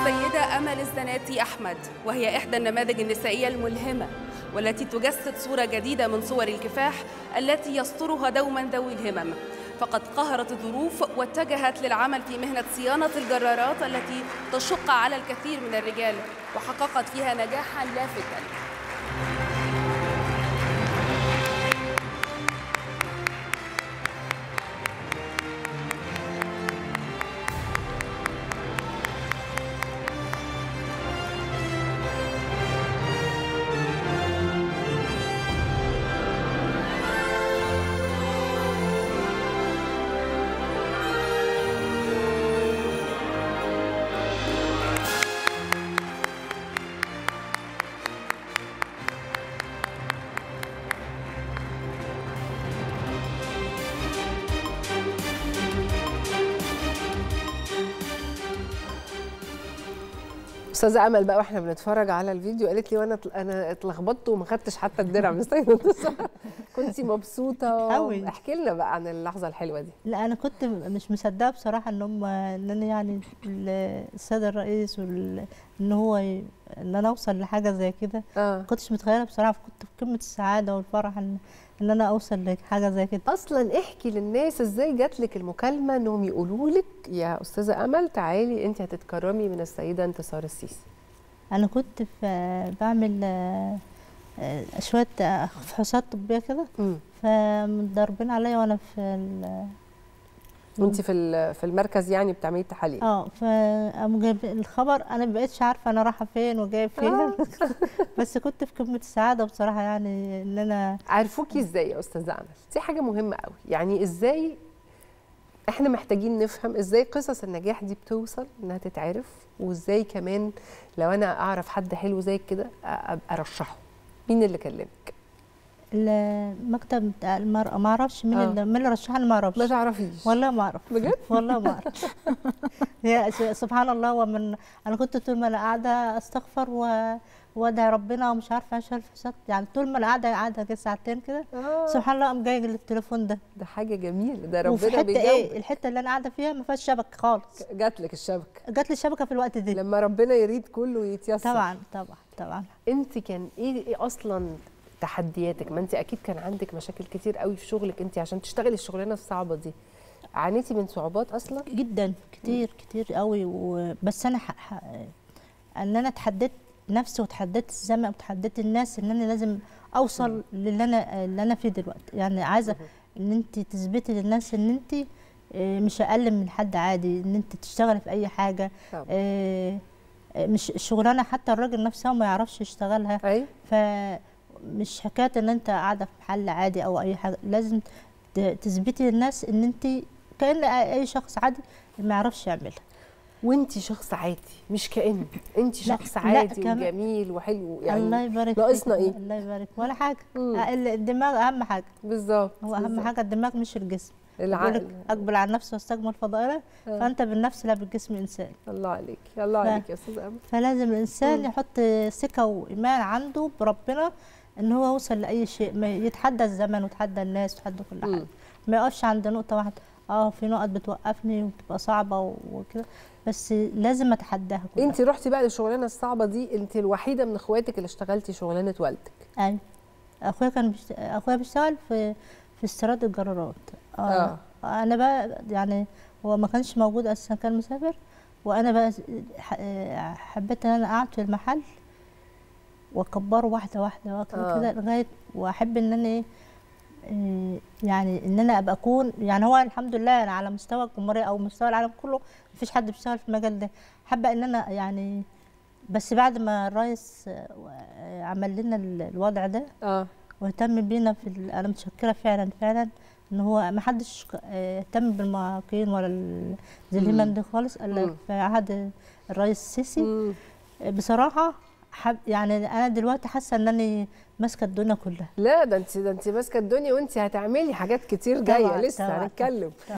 السيدة أمل الزناتي أحمد، وهي إحدى النماذج النسائية الملهمة والتي تجسد صورة جديدة من صور الكفاح التي يسطرها دوما ذوي الهمم. فقد قهرت الظروف واتجهت للعمل في مهنة صيانة الجرارات التي تشق على الكثير من الرجال، وحققت فيها نجاحا لافتا. استاذه امل بقى واحنا بنتفرج على الفيديو قالت لي انا اتلخبطت وما خدتش حتى الدرع من السيده انتصار. كنتي مبسوطه قوي. احكي لنا بقى عن اللحظه الحلوه دي. لا انا كنت مش مصدقه بصراحه ان انا يعني السيد الرئيس ان انا اوصل لحاجه زي كده. ما كنتش متخيله بصراحه، كنت في قمه السعاده والفرح ان انا اوصل لحاجه زي كده. اصلا احكي للناس ازاي جات لك المكالمه انهم يقولوا لك يا استاذه امل تعالي انت هتتكرمي من السيده انتصار السيسي. انا كنت بعمل شويه فحوصات طبيه كده، فمضربين عليا وانا وانت في المركز يعني بتعملي التحاليل. فقاموا جايب الخبر، انا ما بقتش عارفه انا رايحه فين وجايه فين. بس كنت في قمه السعاده بصراحه، يعني ان انا عرفوكي ازاي يا استاذه امل؟ دي حاجه مهمه قوي، يعني ازاي احنا محتاجين نفهم ازاي قصص النجاح دي بتوصل انها تتعرف، وازاي كمان لو انا اعرف حد حلو زي كده ابقى ارشحه. مين اللي كلمك؟ المكتب بتاع المرأة، ما اعرفش مين اللي رشحني، ما اعرفش. ما تعرفيش؟ والله ما اعرف بجد؟ والله ما اعرف. هي سبحان الله. انا كنت طول ما انا قاعده استغفر وادعي ربنا ومش عارفه اشيل الفحوصات، يعني طول ما انا قاعده كده ساعتين كده سبحان الله قام جاي التليفون ده. ده حاجه جميله، ده ربنا وفي حته بيجاوبك. الحته اللي انا قاعده فيها ما فيهاش شبكه خالص. جات لك الشبكه؟ جات لي الشبكه في الوقت ده. لما ربنا يريد كله يتيسر. طبعا طبعا طبعا. انت كان ايه اصلا تحدياتك؟ ما انت اكيد كان عندك مشاكل كتير قوي في شغلك انت عشان تشتغلي الشغلانه الصعبه دي. عانيتي من صعوبات اصلا؟ جدا، كتير قوي. بس انا ان انا اتحديت نفسي وتحديت الزمن وتحديت الناس ان انا لازم اوصل اللي انا فيه دلوقتي. يعني عايزه ان انت تثبتي للناس ان انت مش اقل من حد عادي، ان انت تشتغلي في اي حاجه. مش الشغلانه حتى الراجل نفسه ما يعرفش يشتغلها. ايوه. فمش حكايه ان انت قاعده في محل عادي او اي حاجه، لازم تثبتي للناس ان انت كأن اي شخص عادي ما يعرفش يعملها. وانت شخص عادي، مش كأن انت شخص عادي وجميل وحلو. يعني الله يبارك ناقصنا ايه؟ الله يبارك ولا حاجه. الدماغ اهم حاجه. بالظبط. هو اهم حاجه الدماغ مش الجسم. العقل. اقبل على النفس واستكمل فضائله. فانت بالنفس لا بالجسم انسان. الله عليك، الله عليك يا استاذ امل. فلازم الانسان يحط ثقه وايمان عنده بربنا ان هو يوصل لاي شيء، ما يتحدى الزمن ويتحدى الناس ويتحدى كل حاجه. ما يقفش عند نقطه واحده. في نقط بتوقفني وبتبقى صعبه وكده، بس لازم اتحداها كلها. انت رحتي بقى للشغلانه الصعبه دي، انت الوحيده من اخواتك اللي اشتغلتي شغلانه والدك. ايوه. اخويا بيشتغل في استيراد الجرارات. انا بقى يعني هو ما كانش موجود اساسا، كان مسافر، وانا بقى حبيت ان انا اقعد في المحل واكبره واحده واحده كده لغايه، واحب ان انا يعني ان انا ابقى اكون، يعني هو الحمد لله أنا على مستوى الجمهوريه او مستوى العالم كله مفيش حد بيشتغل في المجال ده. حابه ان انا يعني، بس بعد ما الرئيس عمل لنا الوضع ده واهتم بينا انا متشكره فعلا ان هو ما حدش اهتم بالمعاقين ولا ذي الهمم دي خالص الا في عهد الرئيس السيسي. بصراحه يعني انا دلوقتي حاسه ان انا ماسكه الدنيا كلها. لا ده انت ماسكه الدنيا، وانت هتعملي حاجات كتير جايه لسه هنتكلم.